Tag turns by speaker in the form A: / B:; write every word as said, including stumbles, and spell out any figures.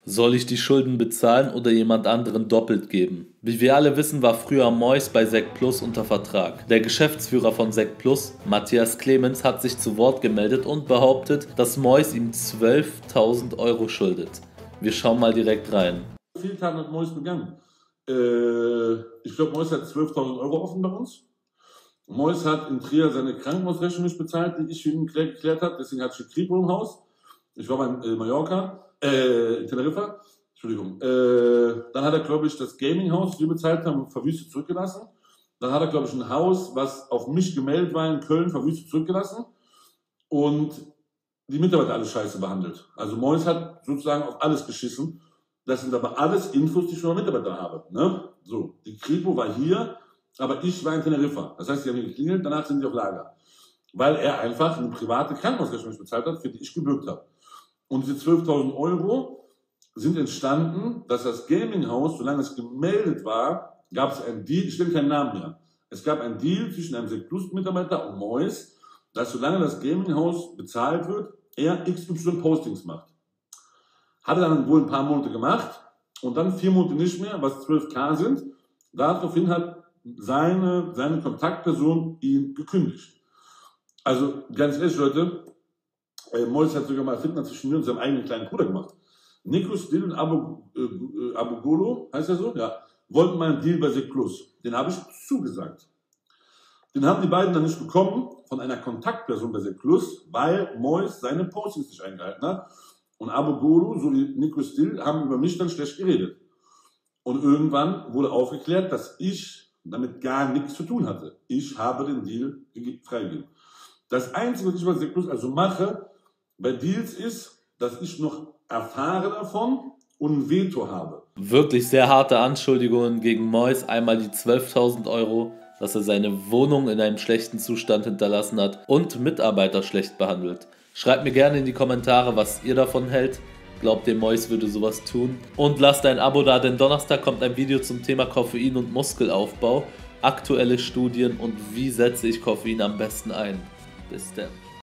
A: Soll ich die Schulden bezahlen oder jemand anderen doppelt geben? Wie wir alle wissen, war früher Mois bei Sekt Plus unter Vertrag. Der Geschäftsführer von Sekt Plus, Matthias Clemens, hat sich zu Wort gemeldet und behauptet, dass Mois ihm zwölftausend Euro schuldet. Wir schauen mal direkt rein.
B: Viele Tage hat Mois begangen. Äh, ich glaube, Mois hat zwölftausend Euro offen bei uns. Mois hat in Trier seine Krankenhausrechnung nicht bezahlt, die ich für ihn geklärt habe. Deswegen hatte ich ein Kripo im Haus. Ich war bei äh, Mallorca. Äh, in Teneriffa, Entschuldigung. Äh, dann hat er, glaube ich, das Gaming-Haus, das wir bezahlt haben, verwüstet zurückgelassen. Dann hat er, glaube ich, ein Haus, was auf mich gemeldet war in Köln, verwüstet zurückgelassen. Und die Mitarbeiter alle scheiße behandelt. Also Mois hat sozusagen auf alles geschissen. Das sind aber alles Infos, die ich von meinen Mitarbeitern habe. Ne? So, die Kripo war hier, aber ich war in Teneriffa. Das heißt, die haben hier geklingelt, danach sind die auf Lager. Weil er einfach eine private Krankenhausrechnung bezahlt hat, für die ich gebürgt habe. Und diese zwölftausend Euro sind entstanden, dass das Gaming-Haus, solange es gemeldet war, gab es einen Deal, ich nenne keinen Namen mehr. Es gab einen Deal zwischen einem Sekt Plus-Mitarbeiter und Mois, dass solange das Gaming-Haus bezahlt wird, er X Y Postings macht. Hat er dann wohl ein paar Monate gemacht und dann vier Monate nicht mehr, was zwölf K sind. Daraufhin hat seine, seine Kontaktperson ihn gekündigt. Also ganz ehrlich, Leute, Äh, Mois hat sogar mal Fitner zwischen mir und seinem eigenen kleinen Bruder gemacht. Nikos Dill und Abu, äh, Abugolo, heißt er so? Ja. Wollten mal einen Deal bei Sekt Plus. Den habe ich zugesagt. Den haben die beiden dann nicht bekommen von einer Kontaktperson bei Sekt Plus, weil Mois seine Postings nicht eingehalten hat. Und Abugolo sowie Nikos Dill haben über mich dann schlecht geredet. Und irgendwann wurde aufgeklärt, dass ich damit gar nichts zu tun hatte. Ich habe den Deal freigegeben. Das Einzige, was ich bei Sekt Plus also mache, bei Deals ist, dass ich noch erfahre davon und ein Veto habe.
A: Wirklich sehr harte Anschuldigungen gegen Mois. Einmal die zwölftausend Euro, dass er seine Wohnung in einem schlechten Zustand hinterlassen hat und Mitarbeiter schlecht behandelt. Schreibt mir gerne in die Kommentare, was ihr davon hält. Glaubt ihr, Mois würde sowas tun? Und lasst ein Abo da, denn Donnerstag kommt ein Video zum Thema Koffein und Muskelaufbau, aktuelle Studien und wie setze ich Koffein am besten ein. Bis dann.